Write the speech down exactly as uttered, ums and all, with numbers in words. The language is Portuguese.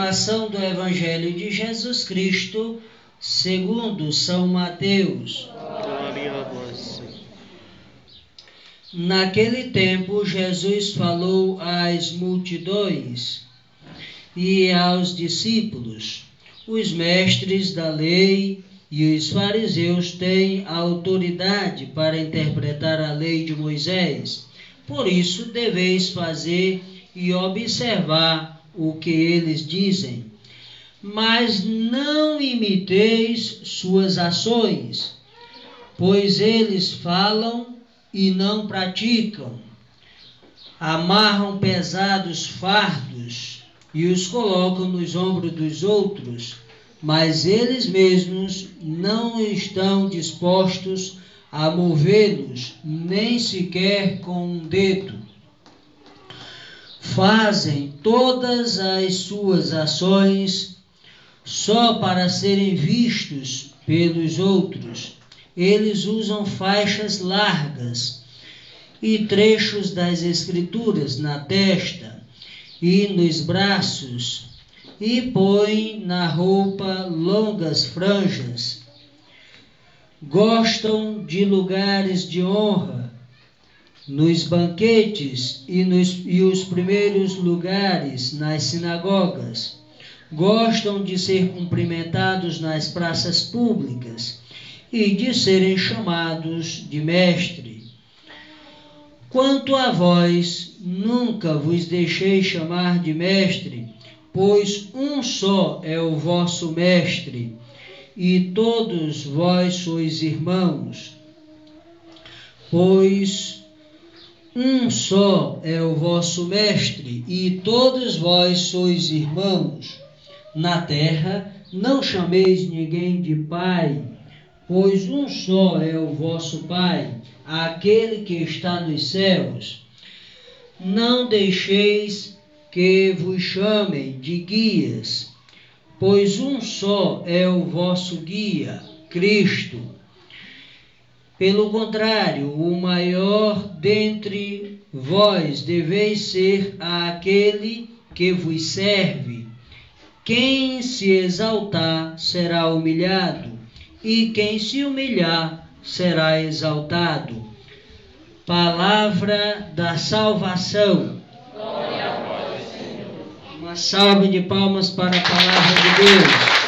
Proclamação do Evangelho de Jesus Cristo, segundo São Mateus. Glória a vós, Senhor. Naquele tempo, Jesus falou às multidões e aos discípulos: os mestres da lei e os fariseus têm autoridade para interpretar a lei de Moisés. Por isso, deveis fazer e observar o que eles dizem, mas não imiteis suas ações, pois eles falam e não praticam. Amarram pesados fardos e os colocam nos ombros dos outros, mas eles mesmos não estão dispostos a movê-los, nem sequer com um dedo. Fazem todas as suas ações só para serem vistos pelos outros. Eles usam faixas largas e trechos das Escrituras na testa e nos braços, e põem na roupa longas franjas. Gostam de lugares de honra nos banquetes e, nos, e os primeiros lugares nas sinagogas. Gostam de ser cumprimentados nas praças públicas e de serem chamados de mestre. Quanto a vós, nunca vos deixei chamar de mestre, pois um só é o vosso mestre, e todos vós sois irmãos. Pois um só é o vosso mestre, e todos vós sois irmãos. Na terra não chameis ninguém de pai, pois um só é o vosso Pai, aquele que está nos céus. Não deixeis que vos chamem de guias, pois um só é o vosso guia, Cristo. Pelo contrário, o maior dentre vós deveis ser aquele que vos serve. Quem se exaltar será humilhado, e quem se humilhar será exaltado. Palavra da salvação. Glória a vós, Senhor. Uma salva de palmas para a palavra de Deus.